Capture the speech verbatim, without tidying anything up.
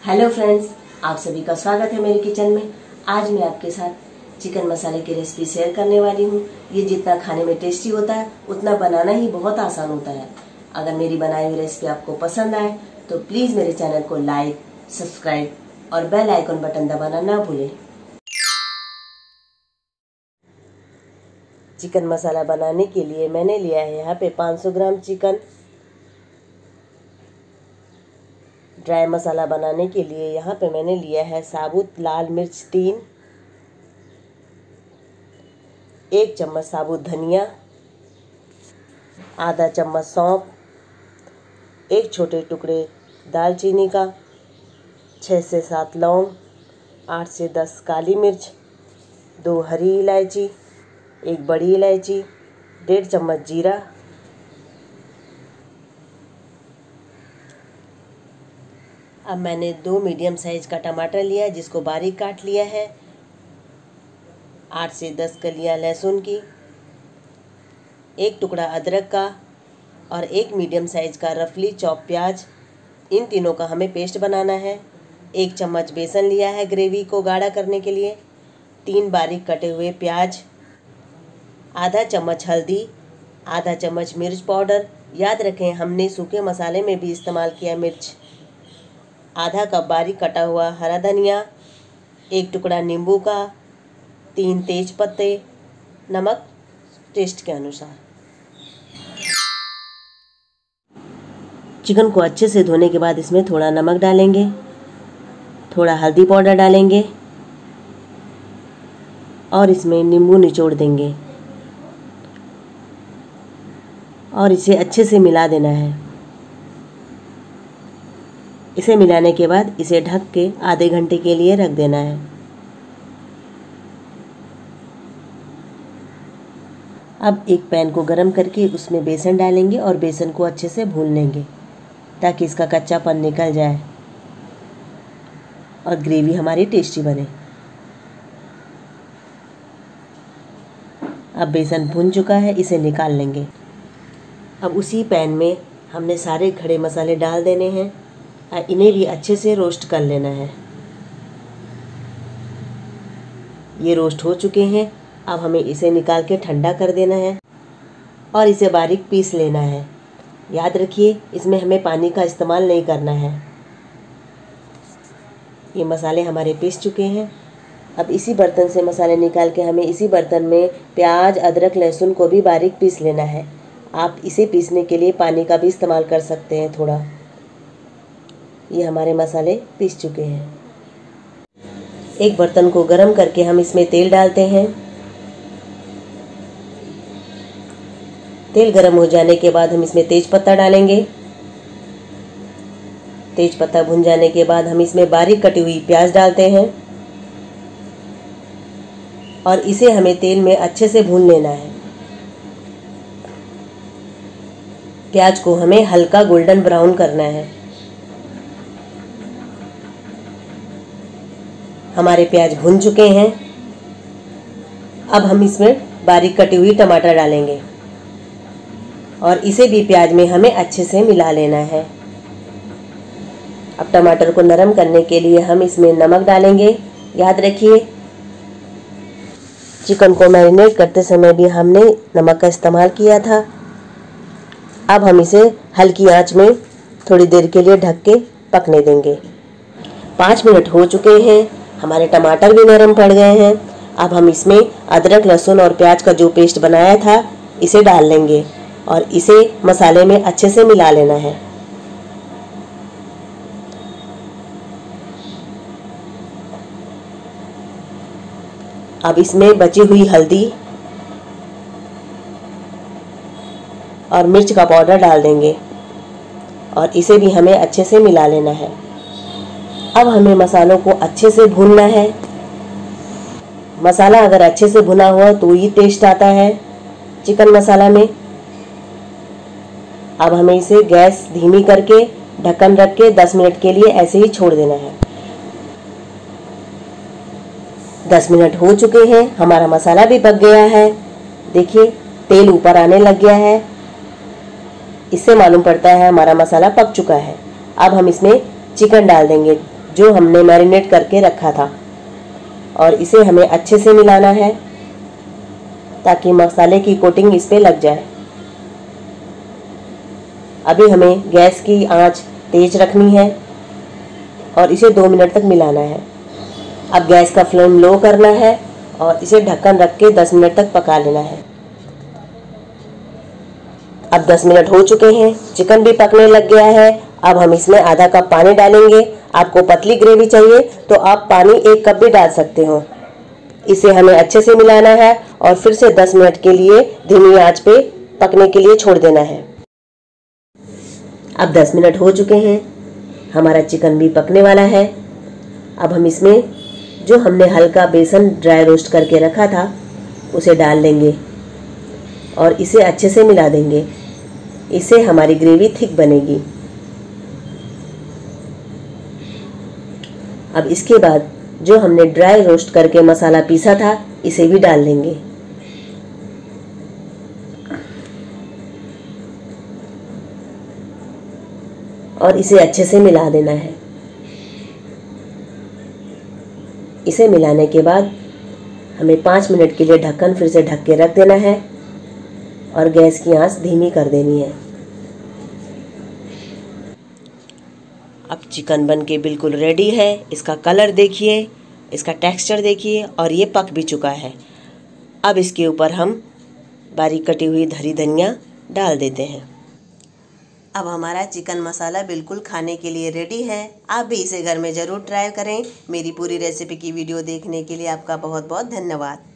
Hello friends, आप सभी का स्वागत है मेरे किचन में। आज मैं आपके साथ चिकन मसाले की रेसिपी शेयर करने वाली हूँ। ये जितना खाने में टेस्टी होता है उतना बनाना ही बहुत आसान होता है। अगर मेरी बनाई हुई रेसिपी आपको पसंद आए तो प्लीज मेरे चैनल को लाइक, सब्सक्राइब और बेल आइकन बटन दबाना ना भूलें। चिकन मसाला बनाने के लिए मैंने लिया है यहाँ पे पाँच सौ ग्राम चिकन। ड्राई मसाला बनाने के लिए यहाँ पे मैंने लिया है साबुत लाल मिर्च तीन, एक चम्मच साबुत धनिया, आधा चम्मच सौंफ, एक छोटे टुकड़े दालचीनी का, छः से सात लौंग, आठ से दस काली मिर्च, दो हरी इलायची, एक बड़ी इलायची, डेढ़ चम्मच जीरा। अब मैंने दो मीडियम साइज का टमाटर लिया है जिसको बारीक काट लिया है, आठ से दस कलियां लहसुन की, एक टुकड़ा अदरक का और एक मीडियम साइज का रफली चॉप प्याज। इन तीनों का हमें पेस्ट बनाना है। एक चम्मच बेसन लिया है ग्रेवी को गाढ़ा करने के लिए, तीन बारीक कटे हुए प्याज, आधा चम्मच हल्दी, आधा चम्मच मिर्च पाउडर। याद रखें हमने सूखे मसाले में भी इस्तेमाल किया मिर्च। आधा कप बारीक कटा हुआ हरा धनिया, एक टुकड़ा नींबू का, तीन तेज पत्ते, नमक टेस्ट के अनुसार। चिकन को अच्छे से धोने के बाद इसमें थोड़ा नमक डालेंगे, थोड़ा हल्दी पाउडर डालेंगे और इसमें नींबू निचोड़ देंगे और इसे अच्छे से मिला देना है। इसे मिलाने के बाद इसे ढक के आधे घंटे के लिए रख देना है। अब एक पैन को गरम करके उसमें बेसन डालेंगे और बेसन को अच्छे से भून लेंगे ताकि इसका कच्चापन निकल जाए और ग्रेवी हमारी टेस्टी बने। अब बेसन भून चुका है, इसे निकाल लेंगे। अब उसी पैन में हमने सारे खड़े मसाले डाल देने हैं, इन्हें भी अच्छे से रोस्ट कर लेना है। ये रोस्ट हो चुके हैं। अब हमें इसे निकाल के ठंडा कर देना है और इसे बारीक पीस लेना है। याद रखिए इसमें हमें पानी का इस्तेमाल नहीं करना है। ये मसाले हमारे पीस चुके हैं। अब इसी बर्तन से मसाले निकाल के हमें इसी बर्तन में प्याज, अदरक, लहसुन को भी बारीक पीस लेना है। आप इसे पीसने के लिए पानी का भी इस्तेमाल कर सकते हैं थोड़ा। ये हमारे मसाले पीस चुके हैं। एक बर्तन को गरम करके हम इसमें तेल डालते हैं। तेल गरम हो जाने के बाद हम इसमें तेज पत्ता डालेंगे। तेज पत्ता भुन जाने के बाद हम इसमें बारीक कटी हुई प्याज डालते हैं और इसे हमें तेल में अच्छे से भून लेना है। प्याज को हमें हल्का गोल्डन ब्राउन करना है। हमारे प्याज भुन चुके हैं। अब हम इसमें बारीक कटी हुई टमाटर डालेंगे और इसे भी प्याज में हमें अच्छे से मिला लेना है। अब टमाटर को नरम करने के लिए हम इसमें नमक डालेंगे। याद रखिए चिकन को मैरिनेट करते समय भी हमने नमक का इस्तेमाल किया था। अब हम इसे हल्की आंच में थोड़ी देर के लिए ढक के पकने देंगे। पाँच मिनट हो चुके हैं। हमारे टमाटर भी नरम पड़ गए हैं। अब हम इसमें अदरक, लहसुन और प्याज का जो पेस्ट बनाया था इसे डाल लेंगे और इसे मसाले में अच्छे से मिला लेना है। अब इसमें बची हुई हल्दी और मिर्च का पाउडर डाल देंगे और इसे भी हमें अच्छे से मिला लेना है। अब हमें मसालों को अच्छे से भूनना है। मसाला अगर अच्छे से भुना हुआ तो ही टेस्ट आता है चिकन मसाला में। अब हमें इसे गैस धीमी करके ढक्कन रख के दस मिनट के लिए ऐसे ही छोड़ देना है। दस मिनट हो चुके हैं। हमारा मसाला भी पक गया है। देखिए तेल ऊपर आने लग गया है। इससे मालूम पड़ता है हमारा मसाला पक चुका है। अब हम इसमें चिकन डाल देंगे। जो हमने मैरिनेट करके रखा था और इसे हमें अच्छे से मिलाना है ताकि मसाले की कोटिंग इस पे लग जाए। अभी हमें गैस की आंच तेज रखनी है और इसे दो मिनट तक मिलाना है। अब गैस का फ्लेम लो करना है और इसे ढक्कन रख के दस मिनट तक पका लेना है। अब दस मिनट हो चुके हैं, चिकन भी पकने लग गया है। अब हम इसमें आधा कप पानी डालेंगे। आपको पतली ग्रेवी चाहिए तो आप पानी एक कप भी डाल सकते हो। इसे हमें अच्छे से मिलाना है और फिर से दस मिनट के लिए धीमी आंच पे पकने के लिए छोड़ देना है। अब दस मिनट हो चुके हैं, हमारा चिकन भी पकने वाला है। अब हम इसमें जो हमने हल्का बेसन ड्राई रोस्ट करके रखा था उसे डाल लेंगे और इसे अच्छे से मिला देंगे। इससे हमारी ग्रेवी थिक बनेगी। अब इसके बाद जो हमने ड्राई रोस्ट करके मसाला पीसा था इसे भी डाल लेंगे। और इसे अच्छे से मिला देना है। इसे मिलाने के बाद हमें पाँच मिनट के लिए ढक्कन फिर से ढक के रख देना है और गैस की आंच धीमी कर देनी है। अब चिकन बन के बिल्कुल रेडी है। इसका कलर देखिए, इसका टेक्सचर देखिए और ये पक भी चुका है। अब इसके ऊपर हम बारीक कटी हुई हरी धनिया डाल देते हैं। अब हमारा चिकन मसाला बिल्कुल खाने के लिए रेडी है। आप भी इसे घर में ज़रूर ट्राई करें। मेरी पूरी रेसिपी की वीडियो देखने के लिए आपका बहुत बहुत धन्यवाद।